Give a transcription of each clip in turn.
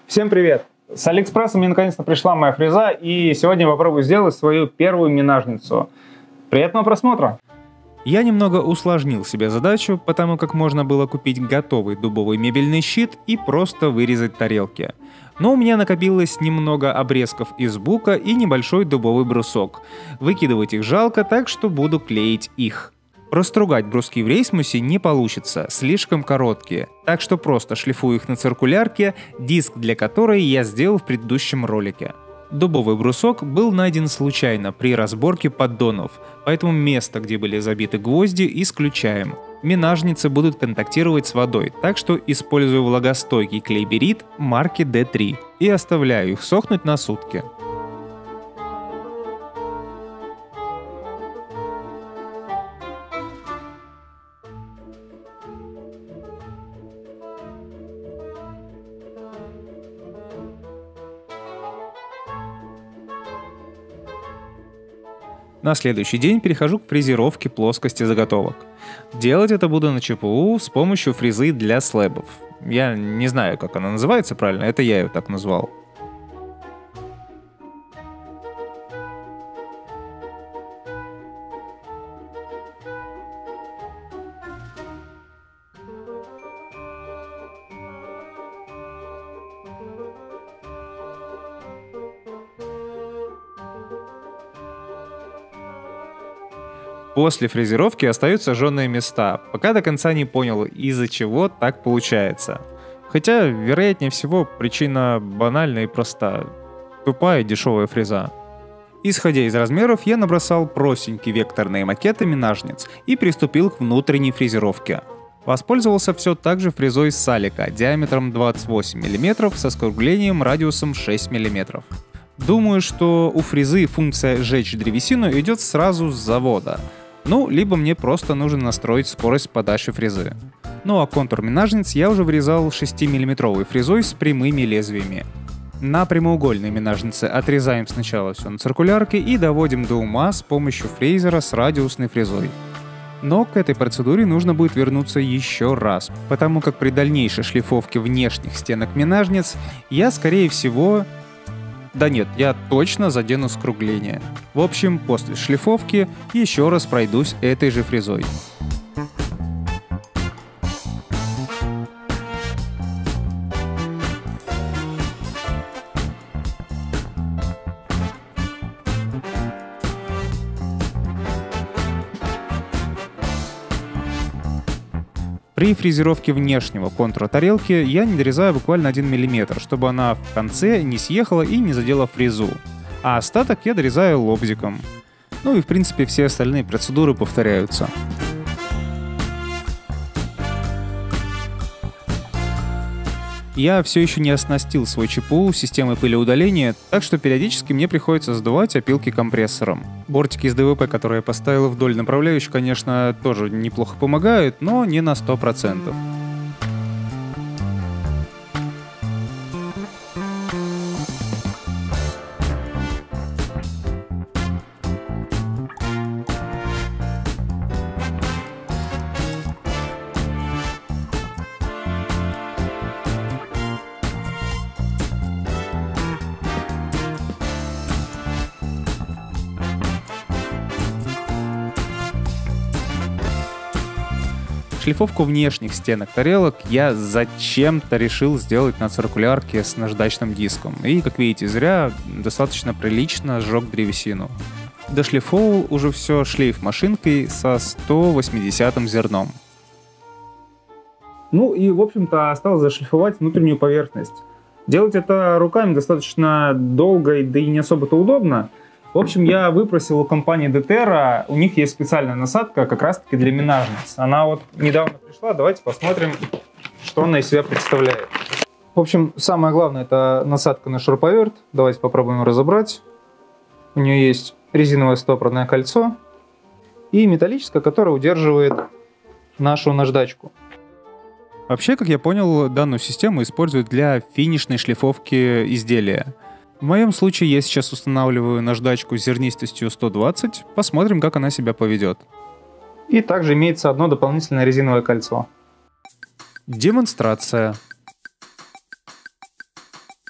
Всем привет! С Алиэкспресса мне наконец-то пришла моя фреза, и сегодня я попробую сделать свою первую минажницу. Приятного просмотра! Я немного усложнил себе задачу, потому как можно было купить готовый дубовый мебельный щит и просто вырезать тарелки. Но у меня накопилось немного обрезков из бука и небольшой дубовый брусок. Выкидывать их жалко, так что буду клеить их. Простругать бруски в рейсмусе не получится, слишком короткие, так что просто шлифую их на циркулярке, диск для которой я сделал в предыдущем ролике. Дубовый брусок был найден случайно при разборке поддонов, поэтому место, где были забиты гвозди, исключаем. Минажницы будут контактировать с водой, так что использую влагостойкий клей-берит марки D3 и оставляю их сохнуть на сутки. На следующий день перехожу к фрезеровке плоскости заготовок. Делать это буду на ЧПУ с помощью фрезы для слэбов. Я не знаю, как она называется правильно, это я ее так назвал. После фрезеровки остаются жженые места, пока до конца не понял, из-за чего так получается. Хотя, вероятнее всего, причина банальна и проста. Тупая дешевая фреза. Исходя из размеров, я набросал простенькие векторные макеты минажниц и приступил к внутренней фрезеровке. Воспользовался все так же фрезой Салика диаметром 28 мм со скруглением радиусом 6 мм. Думаю, что у фрезы функция «сжечь древесину» идет сразу с завода. Либо мне просто нужно настроить скорость подачи фрезы. А контур минажниц я уже вырезал 6-мм фрезой с прямыми лезвиями. На прямоугольные минажницы отрезаем сначала все на циркулярке и доводим до ума с помощью фрезера с радиусной фрезой. Но к этой процедуре нужно будет вернуться еще раз, потому как при дальнейшей шлифовке внешних стенок минажниц я, скорее всего... я точно задену скругление. В общем, после шлифовки еще раз пройдусь этой же фрезой. При фрезеровке внешнего контура тарелки я не дорезаю буквально 1 мм, чтобы она в конце не съехала и не задела фрезу. А остаток я дорезаю лобзиком. И в принципе все остальные процедуры повторяются. Я все еще не оснастил свой ЧПУ системой пылеудаления, так что периодически мне приходится сдувать опилки компрессором. Бортики из ДВП, которые я поставил вдоль направляющих, конечно, тоже неплохо помогают, но не на 100%. Шлифовку внешних стенок тарелок я зачем-то решил сделать на циркулярке с наждачным диском. И, как видите, зря достаточно прилично сжег древесину. Дошлифовал уже все шлейф-машинкой со 180-м зерном. И, в общем-то, осталось зашлифовать внутреннюю поверхность. Делать это руками достаточно долго, да и не особо-то удобно. В общем, я выпросил у компании Deterra, у них есть специальная насадка как раз-таки для минажниц. Она недавно пришла, давайте посмотрим, что она из себя представляет. В общем, самое главное — это насадка на шуруповерт. Давайте попробуем разобрать. У нее есть резиновое стопорное кольцо и металлическое, которое удерживает нашу наждачку. Вообще, как я понял, данную систему используют для финишной шлифовки изделия. В моем случае я сейчас устанавливаю наждачку с зернистостью 120, посмотрим, как она себя поведет. И также имеется одно дополнительное резиновое кольцо. Демонстрация.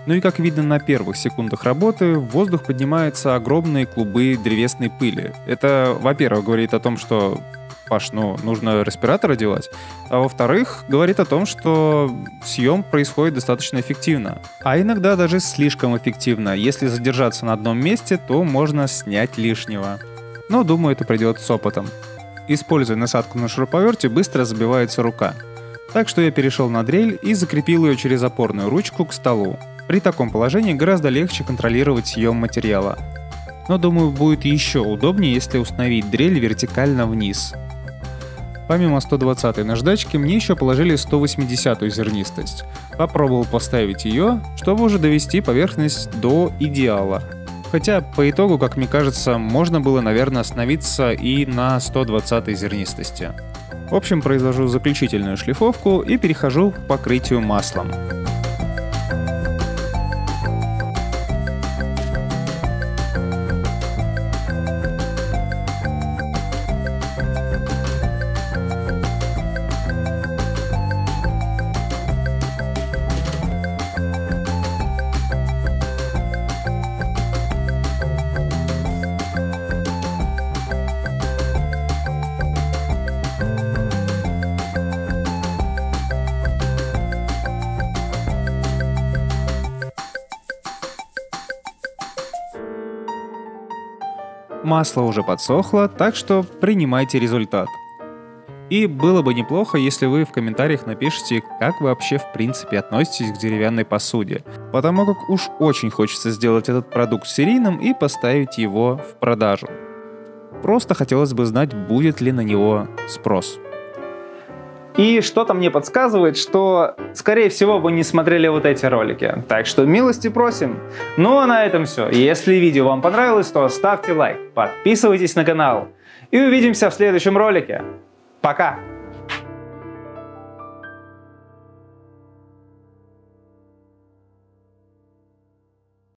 Ну и как видно на первых секундах работы, в воздух поднимаются огромные клубы древесной пыли. Это, во-первых, говорит о том, что Паш, нужно респиратор одевать. А во-вторых, говорит о том, что съем происходит достаточно эффективно. А иногда даже слишком эффективно. Если задержаться на одном месте, то можно снять лишнего. Но думаю, это придет с опытом. Используя насадку на шуруповерте, быстро забивается рука. Так что я перешел на дрель и закрепил ее через опорную ручку к столу. При таком положении гораздо легче контролировать съем материала. Но думаю, будет еще удобнее, если установить дрель вертикально вниз. Помимо 120-й наждачки, мне еще положили 180-ю зернистость. Попробовал поставить ее, чтобы уже довести поверхность до идеала. Хотя, по итогу, как мне кажется, можно было, наверное, остановиться и на 120-й зернистости. В общем, произвожу заключительную шлифовку и перехожу к покрытию маслом. Масло уже подсохло, так что принимайте результат. И было бы неплохо, если вы в комментариях напишите, как вы вообще в принципе относитесь к деревянной посуде, потому как уж очень хочется сделать этот продукт серийным и поставить его в продажу. Просто хотелось бы знать, будет ли на него спрос. И что-то мне подсказывает, что, скорее всего, вы не смотрели вот эти ролики. Так что милости просим. Ну а на этом все. Если видео вам понравилось, то ставьте лайк, подписывайтесь на канал. И увидимся в следующем ролике. Пока!